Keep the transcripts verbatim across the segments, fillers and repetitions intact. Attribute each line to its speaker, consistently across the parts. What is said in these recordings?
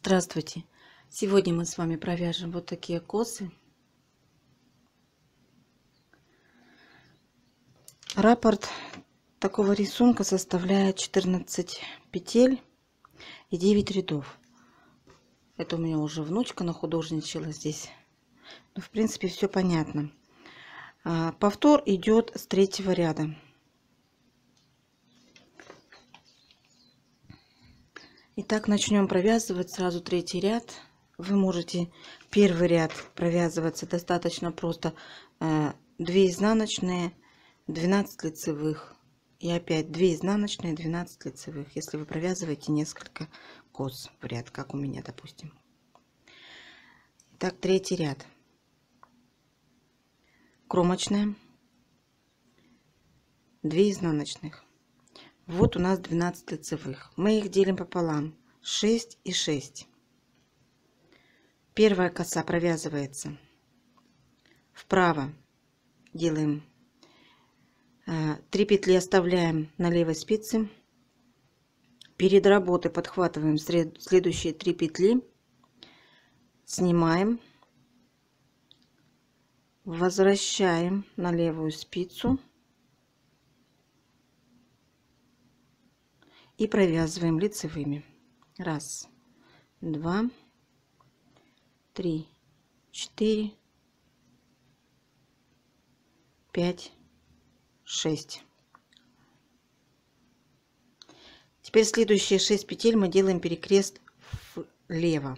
Speaker 1: Здравствуйте! Сегодня мы с вами провяжем вот такие косы. Раппорт такого рисунка составляет четырнадцать петель и девять рядов. Это у меня уже внучка нахудожничала здесь. Но в принципе все понятно. Повтор идет с третьего ряда. Итак, начнем провязывать сразу третий ряд. Вы можете первый ряд провязываться достаточно просто: две изнаночные, двенадцать лицевых и опять две изнаночные, двенадцать лицевых, если вы провязываете несколько кос в ряд, как у меня, допустим. Итак, третий ряд. Кромочная, две изнаночных. Вот у нас двенадцать лицевых. Мы их делим пополам: шесть и шесть. Первая коса провязывается вправо, делаем три петли, оставляем на левой спице. Перед работой подхватываем следующие три петли, снимаем, возвращаем на левую спицу и провязываем лицевыми. Раз, два, три, четыре, пять, шесть. Теперь следующие шесть петель мы делаем перекрест влево.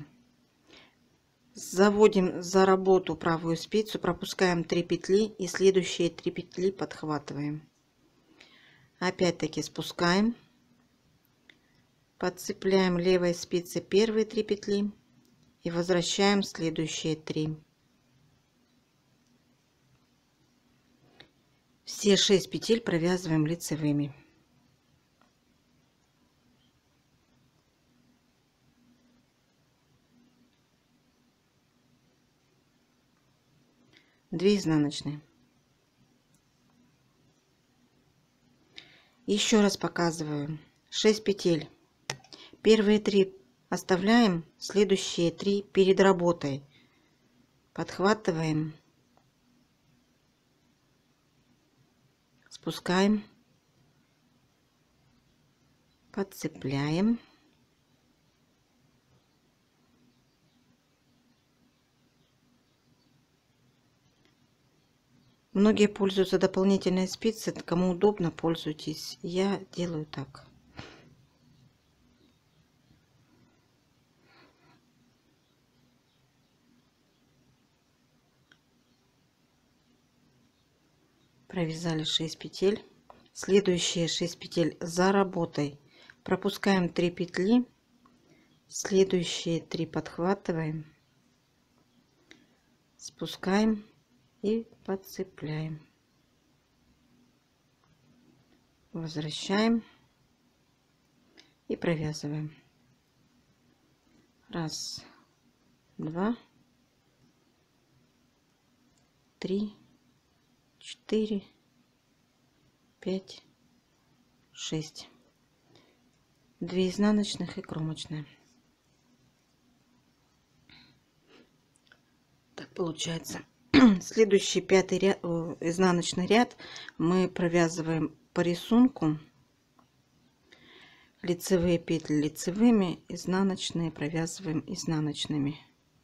Speaker 1: Заводим за работу правую спицу, пропускаем три петли и следующие три петли подхватываем. Опять-таки спускаем, подцепляем левой спицей первые три петли и возвращаем следующие три. Все шесть петель провязываем лицевыми. две изнаночные. Еще раз показываю: шесть петель. Первые три оставляем, следующие три перед работой подхватываем, спускаем, подцепляем, многие пользуются дополнительной спицей, кому удобно, пользуйтесь. Я делаю так. Провязали шесть петель. Следующие шесть петель за работой пропускаем три петли, следующие три подхватываем, спускаем и подцепляем, возвращаем и провязываем. Раз, два, три, четыре, пять, шесть. две изнаночных и кромочная. Так получается. Следующий пятый ряд, изнаночный ряд, мы провязываем по рисунку: лицевые петли лицевыми, изнаночные провязываем изнаночными.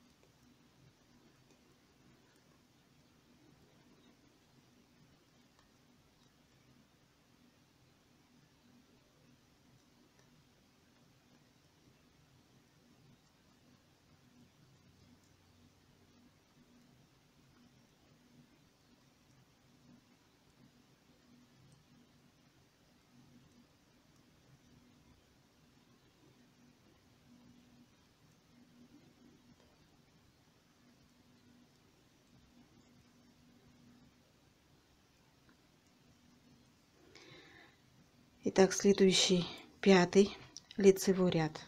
Speaker 1: Итак, следующий пятый лицевой ряд.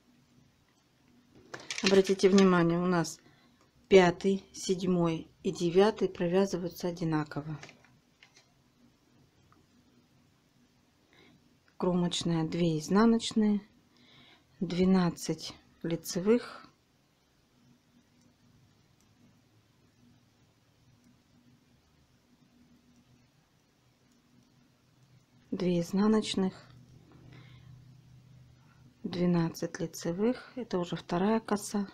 Speaker 1: Обратите внимание, у нас пятый, седьмой и девятый провязываются одинаково. Кромочная, две изнаночные, двенадцать лицевых, две изнаночных, двенадцать лицевых, это уже вторая коса,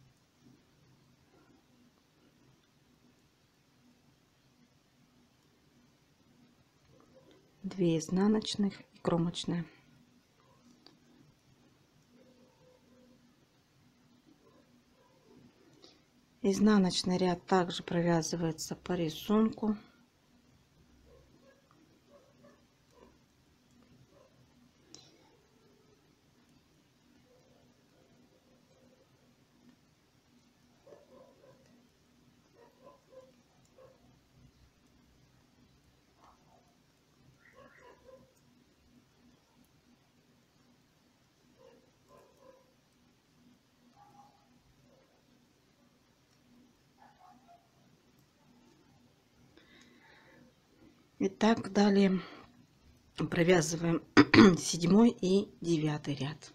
Speaker 1: две изнаночных и кромочная. Изнаночный ряд также провязывается по рисунку. Итак, далее провязываем седьмой и девятый ряд.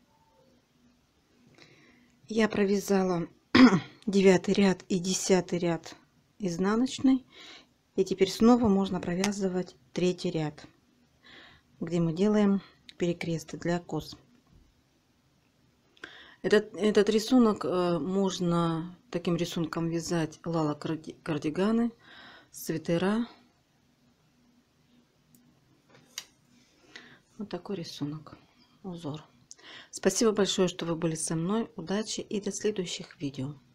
Speaker 1: Я провязала девятый ряд и десятый ряд изнаночный, и теперь снова можно провязывать третий ряд, где мы делаем перекресты для кос. Этот, этот рисунок э, можно таким рисунком вязать лала кардиганы, свитера. Вот такой рисунок, узор. Спасибо большое, что вы были со мной. Удачи и до следующих видео.